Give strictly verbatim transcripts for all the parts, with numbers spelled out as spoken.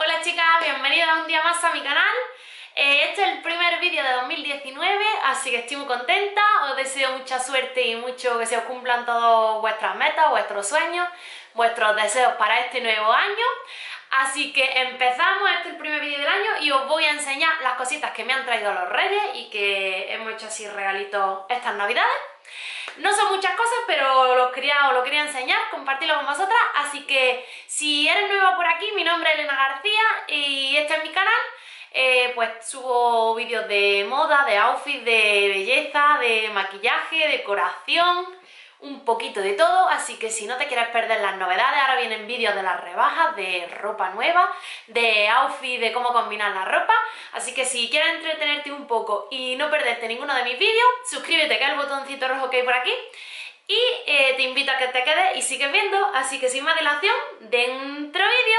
Hola chicas, bienvenidas un día más a mi canal. Eh, este es el primer vídeo de dos mil diecinueve, así que estoy muy contenta. Os deseo mucha suerte y mucho que se os cumplan todas vuestras metas, vuestros sueños, vuestros deseos para este nuevo año. Así que empezamos, este es el primer vídeo del año y os voy a enseñar las cositas que me han traído los reyes y que hemos hecho así regalitos estas navidades. No son muchas cosas, pero los quería, os lo quería enseñar, compartirlo con vosotras. Así que si eres nueva por aquí, mi nombre es Elena García y este es mi canal. Eh, pues subo vídeos de moda, de outfit, de belleza, de maquillaje, decoración, un poquito de todo. Así que si no te quieres perder las novedades, ahora vienen vídeos de las rebajas, de ropa nueva, de outfit, de cómo combinar la ropa. Así que si quieres entretenerte un poco y no perderte ninguno de mis vídeos, suscríbete, que es el botoncito rojo que hay por aquí. Y eh, te invito a que te quedes y sigues viendo. Así que sin más dilación, dentro vídeo.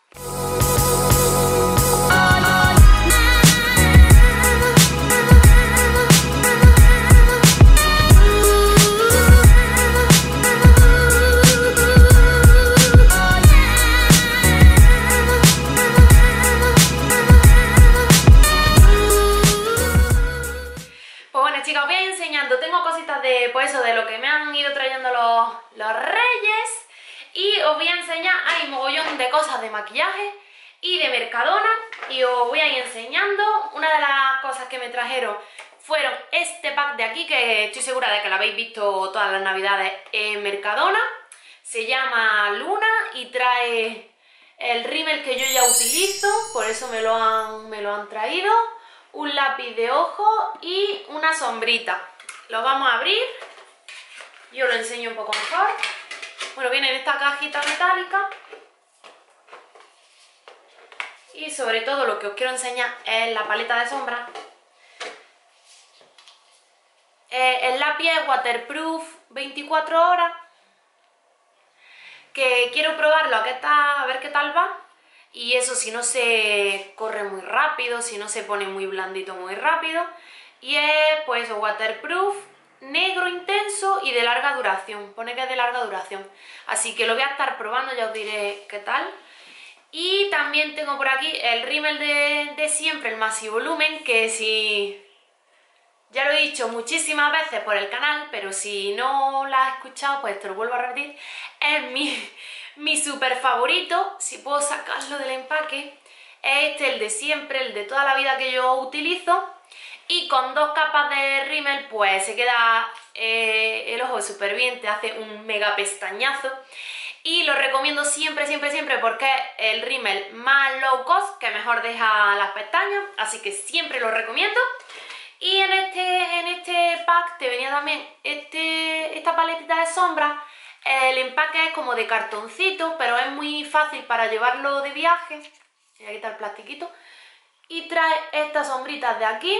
Chicas, os voy a ir enseñando, tengo cositas de, pues eso, de lo que me han ido trayendo los, los reyes. Y os voy a enseñar, hay mogollón de cosas de maquillaje y de Mercadona. Y os voy a ir enseñando. Una de las cosas que me trajeron fueron este pack de aquí, que estoy segura de que lo habéis visto todas las navidades en Mercadona. Se llama Luna y trae el rímel que yo ya utilizo, por eso me lo han, me lo han traído. Un lápiz de ojo y una sombrita. Lo vamos a abrir. Yo lo enseño un poco mejor. Bueno, viene en esta cajita metálica. Y sobre todo lo que os quiero enseñar es la paleta de sombra. Eh, el lápiz es waterproof veinticuatro horas. Que quiero probarlo a, qué tal, a ver qué tal va. Y eso, si no se corre muy rápido, si no se pone muy blandito muy rápido. Y es pues waterproof, negro intenso y de larga duración. Pone que es de larga duración. Así que lo voy a estar probando, ya os diré qué tal. Y también tengo por aquí el rímel de, de siempre, el Maxi Volumen, que si... Ya lo he dicho muchísimas veces por el canal, pero si no la has escuchado, pues te lo vuelvo a repetir. Es mi... Mi super favorito, si puedo sacarlo del empaque, es este, el de siempre, el de toda la vida que yo utilizo. Y con dos capas de rímel pues se queda eh, el ojo súper bien, te hace un mega pestañazo. Y lo recomiendo siempre, siempre, siempre porque es el rímel más low cost, que mejor deja las pestañas, así que siempre lo recomiendo. Y en este, en este pack te venía también este, esta paletita de sombra. El empaque es como de cartoncito, pero es muy fácil para llevarlo de viaje. Voy a quitar el plastiquito. Y trae estas sombritas de aquí.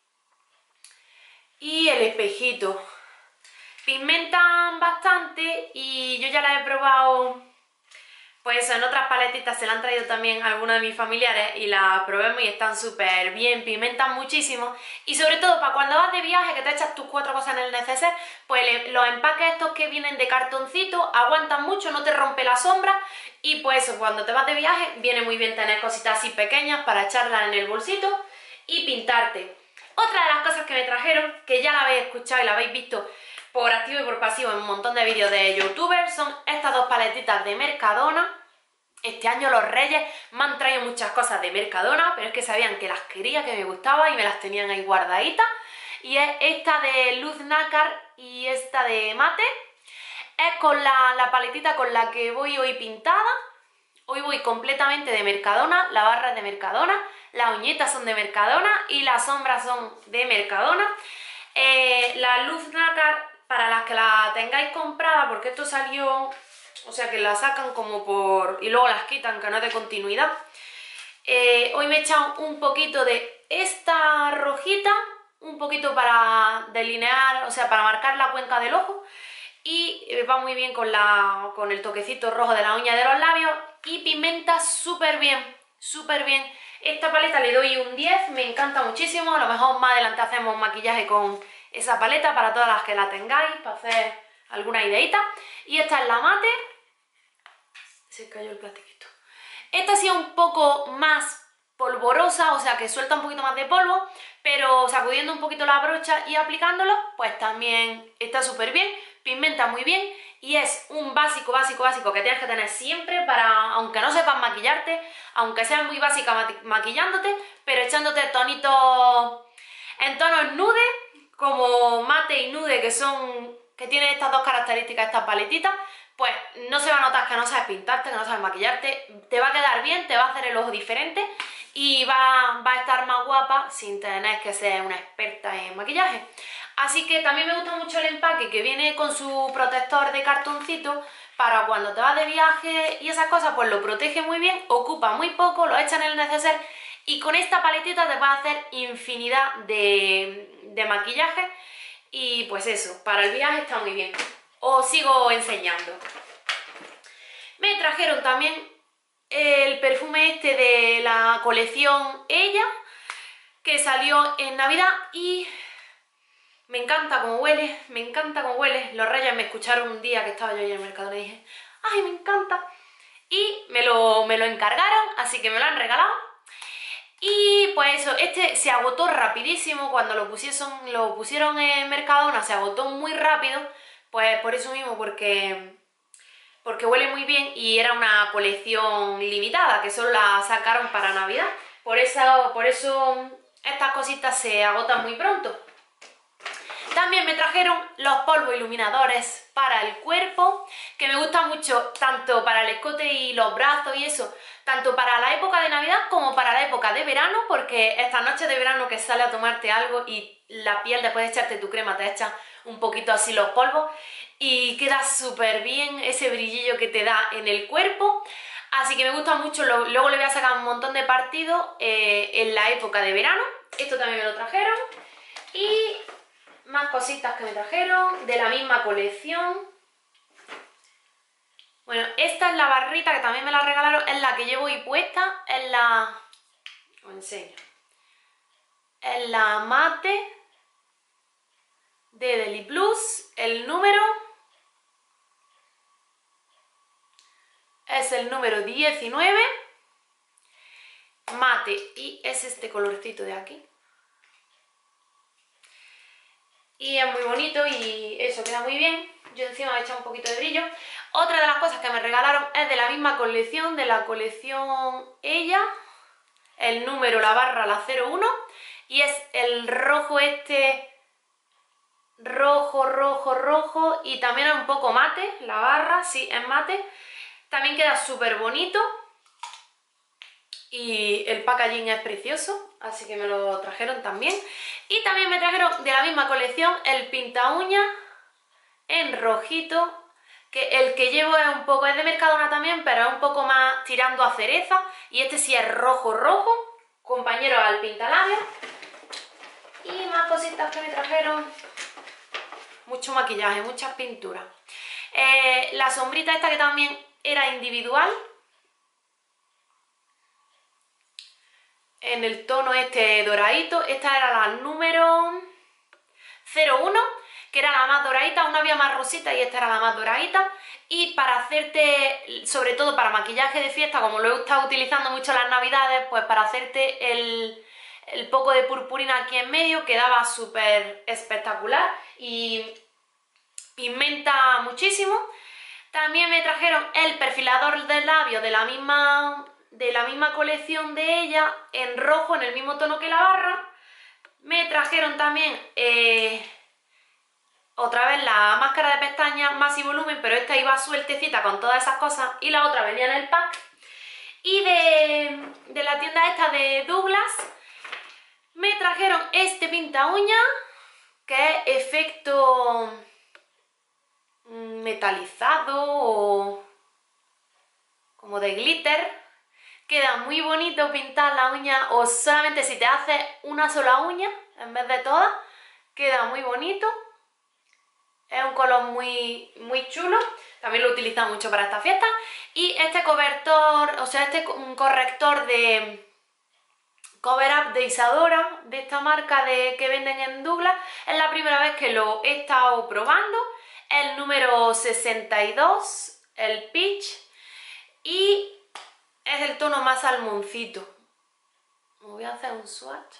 Y el espejito. Pigmentan bastante y yo ya las he probado. Pues en otras paletitas se la han traído también algunos de mis familiares y las probemos y están súper bien, pigmentan muchísimo. Y sobre todo para cuando vas de viaje, que te echas tus cuatro cosas en el neceser, pues los empaques estos que vienen de cartoncito aguantan mucho, no te rompe la sombra. Y pues eso, cuando te vas de viaje viene muy bien tener cositas así pequeñas para echarlas en el bolsito y pintarte. Otra de las cosas que me trajeron, que ya la habéis escuchado y la habéis visto por activo y por pasivo en un montón de vídeos de youtubers, son estas dos paletitas de Mercadona. Este año los reyes me han traído muchas cosas de Mercadona, pero es que sabían que las quería, que me gustaba y me las tenían ahí guardaditas. Y es esta de luz nácar y esta de mate. Es con la, la paletita con la que voy hoy pintada. Hoy voy completamente de Mercadona, la barra es de Mercadona, las uñetas son de Mercadona y las sombras son de Mercadona. Eh, la luz nácar, para las que la tengáis comprada, porque esto salió, o sea que la sacan como por... y luego las quitan, que no es de continuidad. Eh, hoy me he echado un poquito de esta rojita, un poquito para delinear, o sea, para marcar la cuenca del ojo. Y va muy bien con, la, con el toquecito rojo de la uña de los labios. Y pigmenta súper bien, súper bien. Esta paleta le doy un diez, me encanta muchísimo. A lo mejor más adelante hacemos maquillaje con esa paleta para todas las que la tengáis, para hacer alguna ideita. Y esta es la mate. Se cayó el plastiquito. Esta sí es un poco más polvorosa, o sea que suelta un poquito más de polvo, pero sacudiendo un poquito la brocha y aplicándolo, pues también está súper bien, pigmenta muy bien y es un básico, básico, básico que tienes que tener siempre para, aunque no sepas maquillarte, aunque seas muy básica maquillándote, pero echándote tonitos en tonos nude, como mate y nude, que son, que tienen estas dos características, estas paletitas, pues no se va a notar que no sabes pintarte, que no sabes maquillarte, te va a quedar bien, te va a hacer el ojo diferente y va, va a estar más guapa sin tener que ser una experta en maquillaje. Así que también me gusta mucho el empaque que viene con su protector de cartoncito para cuando te vas de viaje y esas cosas, pues lo protege muy bien, ocupa muy poco, lo echa en el neceser y con esta paletita te va a hacer infinidad de, de maquillaje y pues eso, para el viaje está muy bien. Os sigo enseñando. Me trajeron también el perfume este de la colección Ella, que salió en Navidad y me encanta cómo huele, me encanta cómo huele. Los Reyes me escucharon un día que estaba yo ahí en el mercado y le dije, ¡ay, me encanta! Y me lo, me lo encargaron, así que me lo han regalado. Y pues eso, este se agotó rapidísimo cuando lo pusieron, lo pusieron en Mercadona, se agotó muy rápido, pues por eso mismo, porque, porque huele muy bien y era una colección limitada, que solo la sacaron para Navidad. Por eso, por eso estas cositas se agotan muy pronto. También me trajeron los polvos iluminadores para el cuerpo, que me gustan mucho tanto para el escote y los brazos y eso, tanto para la época de Navidad como para la época de verano, porque estas noches de verano que sales a tomarte algo y la piel después de echarte tu crema te echa un poquito así los polvos y queda súper bien ese brillillo que te da en el cuerpo. Así que me gusta mucho, luego le voy a sacar un montón de partido eh, en la época de verano. Esto también me lo trajeron. Y más cositas que me trajeron de la misma colección. Bueno, esta es la barrita que también me la regalaron, es la que llevo hoy puesta, es la... os enseño. Es la mate de Deli Plus, el número es el número diecinueve, mate, y es este colorcito de aquí. Y es muy bonito y eso queda muy bien. Yo encima he echado un poquito de brillo. Otra de las cosas que me regalaron es de la misma colección, de la colección Ella. El número, la barra, la cero uno. Y es el rojo este, rojo, rojo, rojo. Y también es un poco mate, la barra, sí, es mate. También queda súper bonito. Y el packaging es precioso, así que me lo trajeron también. Y también me trajeron de la misma colección el pinta uña en rojito, que el que llevo es un poco, es de Mercadona también, pero es un poco más tirando a cereza. Y este sí es rojo, rojo, compañero al pintalabios. Y más cositas que me trajeron, mucho maquillaje, muchas pinturas. Eh, la sombrita esta que también era individual, en el tono este doradito. Esta era la número cero uno, que era la más doradita, una había más rosita y esta era la más doradita. Y para hacerte, sobre todo para maquillaje de fiesta, como lo he estado utilizando mucho en las navidades, pues para hacerte el, el poco de purpurina aquí en medio quedaba súper espectacular y pigmenta muchísimo. También me trajeron el perfilador de labios de la misma... de la misma colección de Ella, en rojo, en el mismo tono que la barra. Me trajeron también eh, otra vez la máscara de pestañas más y volumen, pero esta iba sueltecita con todas esas cosas y la otra venía en el pack. Y de, de la tienda esta de Douglas me trajeron este pinta uña, que es efecto metalizado o como de glitter. Queda muy bonito pintar la uña, o solamente si te haces una sola uña en vez de todas, queda muy bonito. Es un color muy, muy chulo, también lo utilizan mucho para esta fiesta. Y este cobertor, o sea, este corrector de Cover Up de Isadora, de esta marca de, que venden en Douglas, es la primera vez que lo he estado probando. El número sesenta y dos, el Peach. Y es el tono más salmoncito. Me voy a hacer un swatch.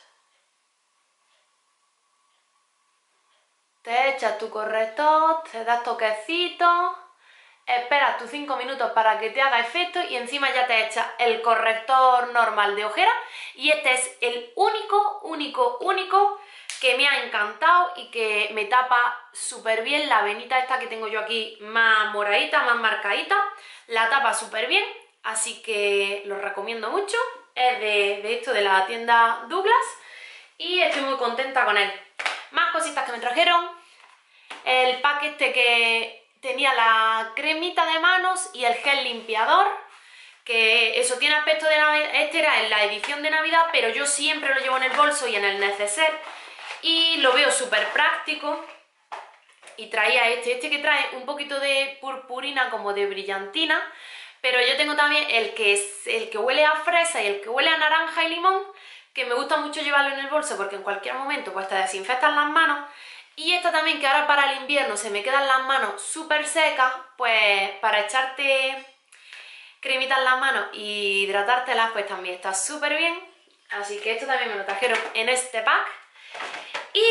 Te echas tu corrector, te das toquecitos, esperas tus cinco minutos para que te haga efecto y encima ya te echas el corrector normal de ojera. Y este es el único, único, único que me ha encantado y que me tapa súper bien la venita esta que tengo yo aquí más moradita, más marcadita. La tapa súper bien, así que lo recomiendo mucho. Es de, de esto de la tienda Douglas y estoy muy contenta con él. Más cositas que me trajeron. El pack este que tenía la cremita de manos y el gel limpiador. Que eso tiene aspecto de Navidad. Este era en la edición de Navidad, pero yo siempre lo llevo en el bolso y en el neceser. Y lo veo súper práctico. Y traía este, este que trae un poquito de purpurina, como de brillantina. Pero yo tengo también el que, es, el que huele a fresa y el que huele a naranja y limón, que me gusta mucho llevarlo en el bolso porque en cualquier momento pues te desinfectan las manos. Y esta también, que ahora para el invierno se me quedan las manos súper secas, pues para echarte cremita en las manos y hidratártelas pues también está súper bien. Así que esto también me lo trajeron en este pack. Y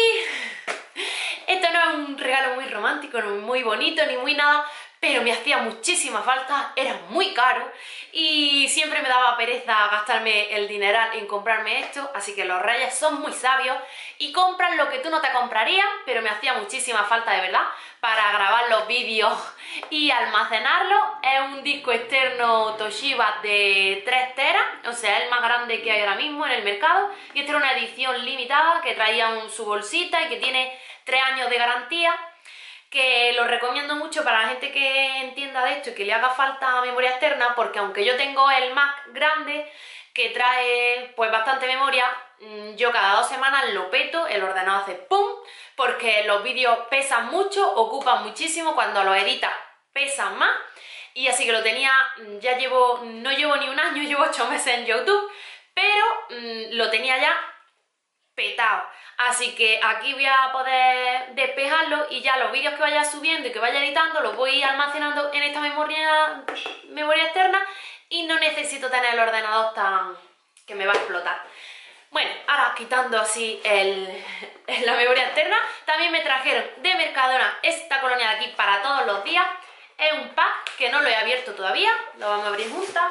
esto no es un regalo muy romántico, no muy bonito ni muy nada, pero me hacía muchísima falta, era muy caro y siempre me daba pereza gastarme el dineral en comprarme esto, así que los Reyes son muy sabios y compran lo que tú no te comprarías, pero me hacía muchísima falta de verdad para grabar los vídeos y almacenarlos. Es un disco externo Toshiba de tres teras, o sea, es el más grande que hay ahora mismo en el mercado, y esta era una edición limitada que traía un, su bolsita y que tiene tres años de garantía, que lo recomiendo mucho para la gente que entienda de esto y que le haga falta memoria externa, porque aunque yo tengo el Mac grande que trae pues bastante memoria, yo cada dos semanas lo peto, el ordenador hace pum, porque los vídeos pesan mucho, ocupan muchísimo, cuando los editas pesan más, y así que lo tenía, ya llevo, no llevo ni un año, llevo ocho meses en YouTube, pero mmm, lo tenía ya petado. Así que aquí voy a poder despejarlo y ya los vídeos que vaya subiendo y que vaya editando los voy almacenando en esta memoria, memoria externa, y no necesito tener el ordenador tan que me va a explotar. Bueno, ahora quitando así el, la memoria externa, también me trajeron de Mercadona esta colonia de aquí para todos los días. Es un pack que no lo he abierto todavía, lo vamos a abrir juntas.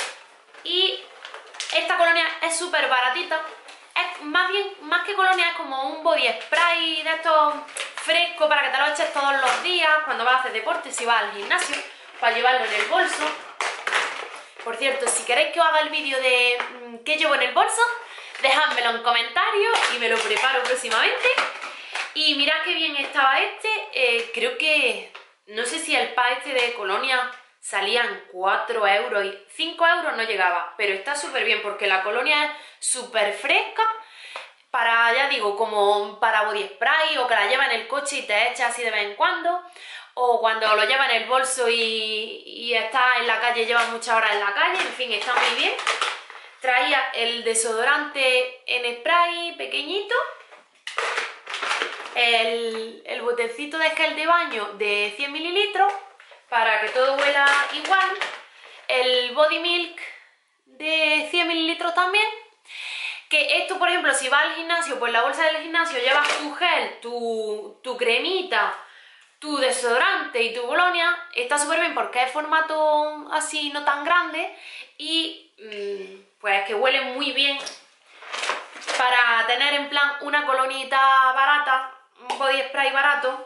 Y esta colonia es súper baratita. Es más bien, más que colonia, es como un body spray de estos frescos para que te lo eches todos los días cuando vas a hacer deporte, si vas al gimnasio, para llevarlo en el bolso. Por cierto, si queréis que os haga el vídeo de mmm, qué llevo en el bolso, dejádmelo en comentarios y me lo preparo próximamente. Y mirad qué bien estaba este, eh, creo que, no sé si el pack este de colonia salían cuatro euros y cinco euros no llegaba, pero está súper bien porque la colonia es súper fresca para, ya digo, como para body spray, o que la llevas en el coche y te echas así de vez en cuando, o cuando lo llevas en el bolso y, y estás en la calle, llevas muchas horas en la calle, en fin, está muy bien. Traía el desodorante en spray pequeñito, el, el botecito de gel de baño de cien mililitros, para que todo huela igual, el body milk de cien mililitros también, que esto, por ejemplo, si vas al gimnasio, pues la bolsa del gimnasio llevas tu gel, tu, tu cremita, tu desodorante y tu colonia, está súper bien porque es formato así no tan grande y mmm, pues que huele muy bien para tener en plan una colonita barata, un body spray barato.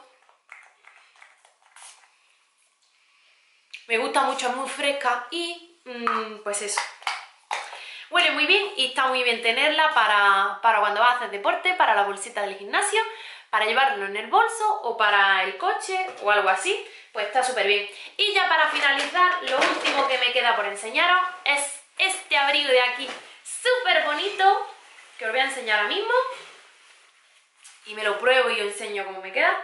Me gusta mucho, es muy fresca y mmm, pues eso. Huele muy bien y está muy bien tenerla para, para cuando vas a hacer deporte, para la bolsita del gimnasio, para llevarlo en el bolso o para el coche o algo así, pues está súper bien. Y ya para finalizar, lo último que me queda por enseñaros es este abrigo de aquí, súper bonito, que os voy a enseñar ahora mismo. Y me lo pruebo y os enseño cómo me queda.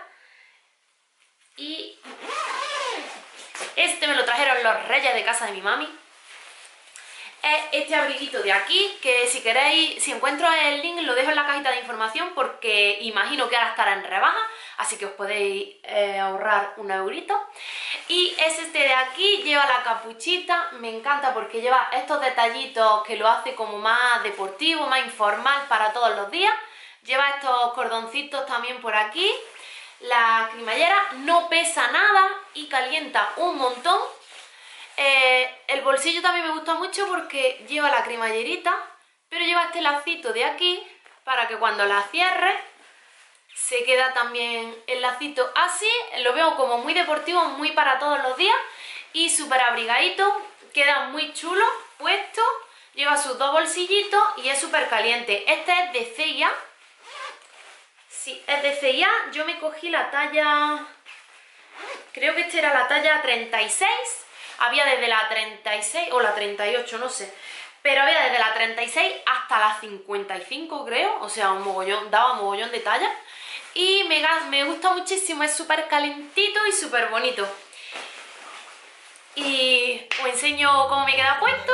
Y este me lo trajeron los Reyes de casa de mi mami. Es este abriguito de aquí, que si queréis, si encuentro el link lo dejo en la cajita de información, porque imagino que ahora estará en rebaja, así que os podéis eh, ahorrar un eurito. Y es este de aquí, lleva la capuchita, me encanta porque lleva estos detallitos que lo hace como más deportivo, más informal para todos los días. Lleva estos cordoncitos también por aquí. La cremallera no pesa nada y calienta un montón. Eh, el bolsillo también me gusta mucho porque lleva la cremallerita, pero lleva este lacito de aquí para que cuando la cierre se queda también el lacito así. Lo veo como muy deportivo, muy para todos los días y súper abrigadito. Queda muy chulo puesto. Lleva sus dos bolsillitos y es súper caliente. Este es de C y A. Sí, es de C y A. Yo me cogí la talla... Creo que esta era la talla treinta y seis. Había desde la treinta y seis o la treinta y ocho, no sé. Pero había desde la treinta y seis hasta la cincuenta y cinco, creo. O sea, un mogollón, daba un mogollón de talla. Y me, me gusta muchísimo, es súper calentito y súper bonito. Y os enseño cómo me queda puesto.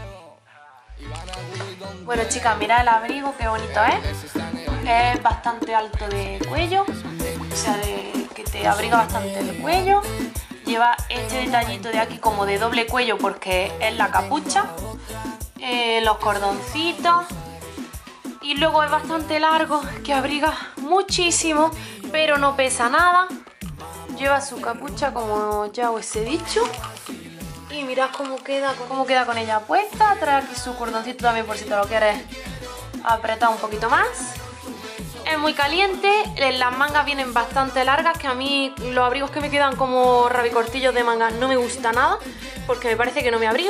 Bueno, chicas, mirad el abrigo, qué bonito es. Es bastante alto de cuello, o sea, de, que te abriga bastante el cuello. Lleva este detallito de aquí como de doble cuello porque es la capucha. Eh, los cordoncitos. Y luego es bastante largo, que abriga muchísimo, pero no pesa nada. Lleva su capucha, como ya os he dicho. Y mirad cómo queda, cómo queda con ella puesta. Trae aquí su cordoncito también por si te lo quieres apretar un poquito más. Es muy caliente, las mangas vienen bastante largas, que a mí los abrigos que me quedan como rabicortillos de mangas no me gusta nada, porque me parece que no me abriga.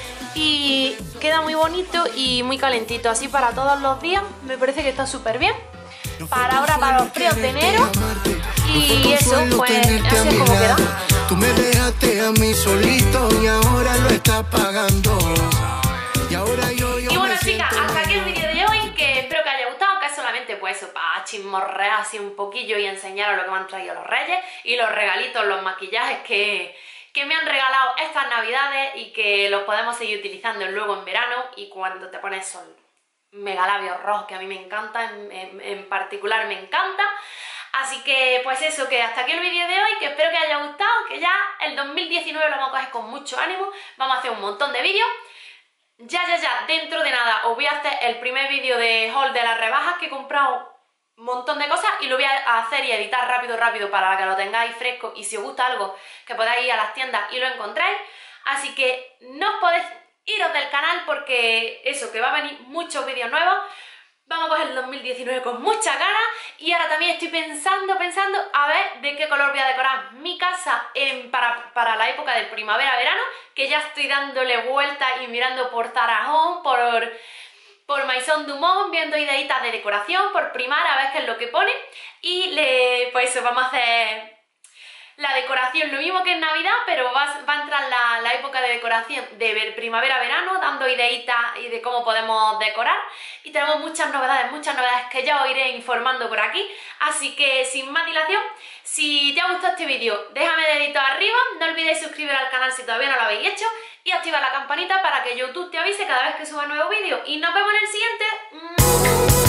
Y queda muy bonito y muy calentito, así para todos los días, me parece que está súper bien. Para ahora, para los fríos de enero. Y eso, pues así es como queda. Tú me dejaste a mí solito y ahora lo estás pagando. Y ahora yo, yo Y bueno, chicas, hasta aquí el vídeo de hoy, que espero que haya gustado, que es solamente pues eso, para chismorrear así un poquillo y enseñaros lo que me han traído los reyes y los regalitos, los maquillajes que, que me han regalado estas navidades y que los podemos seguir utilizando luego en verano y cuando te pones esos mega labios rojos que a mí me encanta, en, en, en particular me encanta. Así que pues eso, que hasta aquí el vídeo de hoy, que espero que haya gustado, que ya el dos mil diecinueve lo vamos a coger con mucho ánimo, vamos a hacer un montón de vídeos. Ya, ya, ya, dentro de nada os voy a hacer el primer vídeo de haul de las rebajas, que he comprado un montón de cosas y lo voy a hacer y editar rápido, rápido para que lo tengáis fresco y si os gusta algo que podáis ir a las tiendas y lo encontráis. Así que no os podéis iros del canal porque eso, que va a venir muchos vídeos nuevos. Vamos a coger el dos mil diecinueve con muchas ganas y ahora también estoy pensando, pensando a ver de qué color voy a decorar mi casa en, para, para la época de primavera-verano, que ya estoy dándole vueltas y mirando por Zara Home, por, por Maison du Monde, viendo ideitas de decoración, por Primar, a ver qué es lo que pone. Y le, pues eso, vamos a hacer la decoración, lo mismo que en Navidad, pero va, va a entrar la, la época de decoración de primavera-verano, dando ideitas y de cómo podemos decorar. Y tenemos muchas novedades, muchas novedades que ya os iré informando por aquí. Así que sin más dilación, si te ha gustado este vídeo, déjame dedito arriba, no olvidéis suscribiros al canal si todavía no lo habéis hecho y activar la campanita para que YouTube te avise cada vez que suba nuevo vídeo. Y nos vemos en el siguiente.